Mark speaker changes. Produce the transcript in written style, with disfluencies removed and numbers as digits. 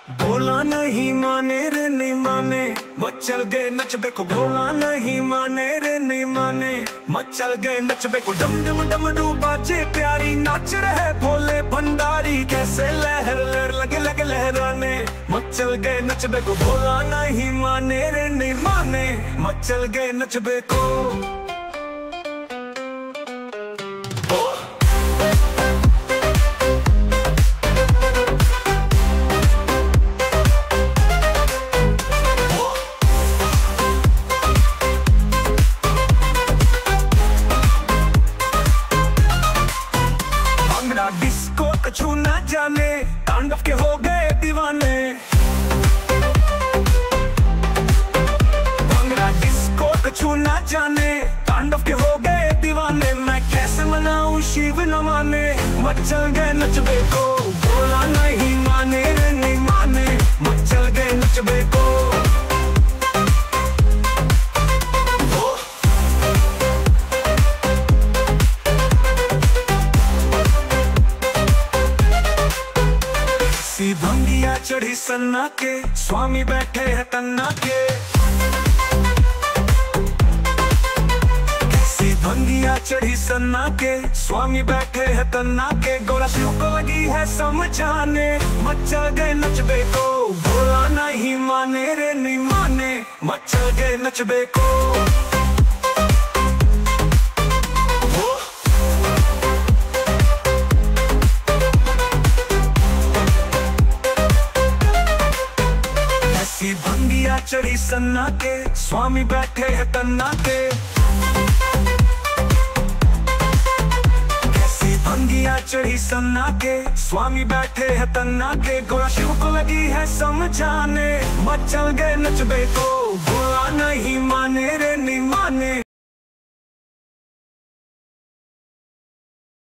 Speaker 1: बोला नहीं माने रे नहीं माने, मचल गए नचबे को। बोला नहीं माने रे नहीं माने, मचल गए नचबे को। डम डम डम डू बाजे प्यारी, नाच रहे भोले भंडारी। कैसे लहर लहर लगे लगे लहराने, मचल गए नचबे को। बोला नहीं माने रे नहीं माने, मचल गए नचबे को। डिस्को कछु न जाने, तांडव के हो गए दीवाने। भंगड़ा डिस्को कछु न जाने, तांडव के हो गए दीवाने। मैं कैसे मनाऊं शिव न माने, मचल गए नचबे को। बोला नहीं माने रे नहीं माने, मचल गए नचबे को। भंगिया चढ़ी सन्ना के, स्वामी बैठे हैं तन्ना के। कैसी भंगिया चढ़ी सन्ना के, स्वामी बैठे हैं तन्ना के। गोरा शिव को लगी है समझाने, मचल गए नचबे को। बोला नहीं माने रे नहीं माने, मचल गए नचबे को। भंगिया चढ़ी सन्ना के, स्वामी बैठे हैं तन्ना के। कैसी भंगिया चढ़ी सन्ना के, स्वामी बैठे हैं तन्ना के। गोरा शिव को लगी है समझाने, मचल गए नचबे को। बोला नहीं माने रे नहीं माने,